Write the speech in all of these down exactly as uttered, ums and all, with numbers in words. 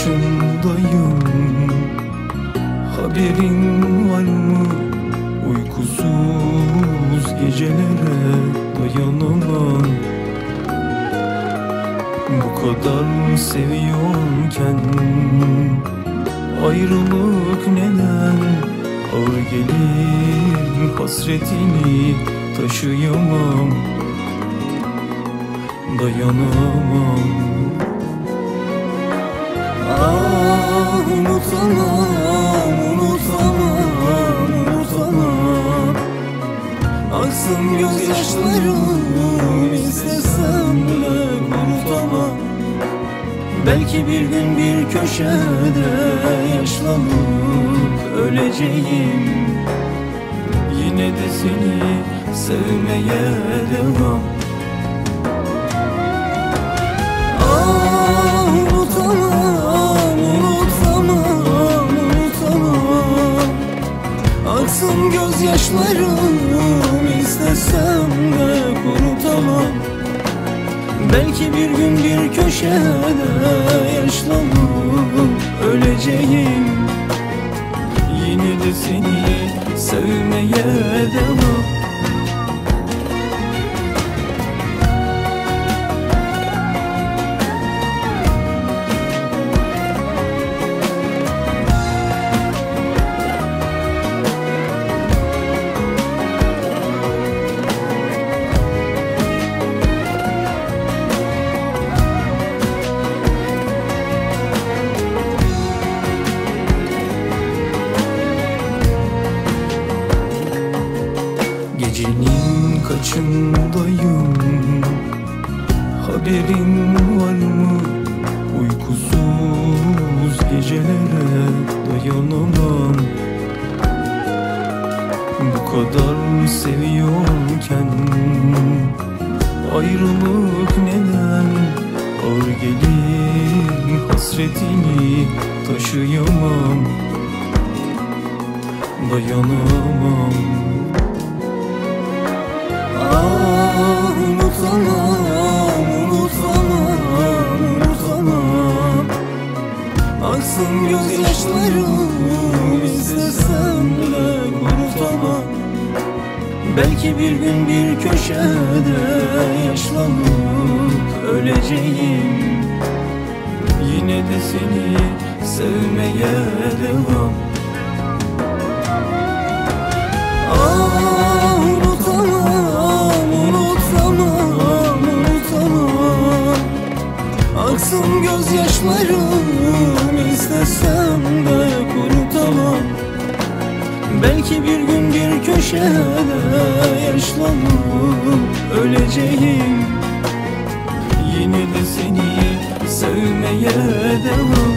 kaçındayım. Haberin var mı? Uykusuz gecelere dayanamam. Bu kadar seviyorken ayrılık neden ağır gelir, hasretini taşıyamam, dayanamam. Ah, unutamam, unutamam, unutamam. Aksın gözyaşlarım, istesem de kurutamam. Belki bir gün bir köşede yaşlanıp öleceğim. Yine de seni sevmeye devam. Ah, unutamam, unutamam, unutamam. Aksın gözyaşlarım, istesem de kurutamam. Belki bir gün bir köşede yaşlanıp öleceğim. Yine de seni sevmeye devam. Gecenin kaçındayım? Haberin var mı? Uykusuz gecelere dayanamam. Bu kadar seviyorken ayrılık neden ağır gelir, hasretini taşıyamam, dayanamam. Ah, unutamam, unutamam, unutamam. Aksın gözyaşlarım, istesem de kurutamam. Belki bir gün bir köşede yaşlanıp öleceğim. Yine de seni sevmeye devam. Ah, unutamam, unutamam, unutamam. Aksın gözyaşlarım, istesem de kurutamam. Belki bir gün bir köşede yaşlanıp öleceğim. Yine de seni sevmeye devam.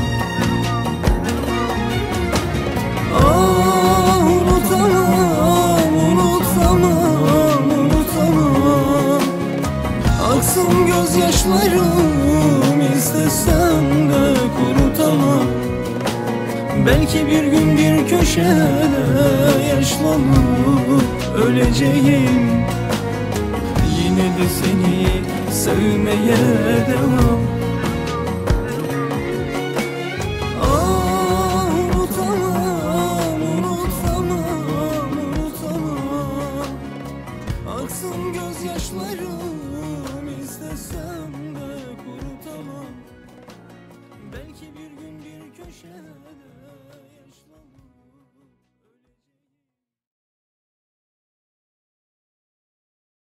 Ah, unutamam, unutamam, unutamam. Aksın gözyaşlarım, istesem de kurutamam. Belki bir gün bir köşede yaşlanıp öleceğim. Yine de seni sevmeye devam.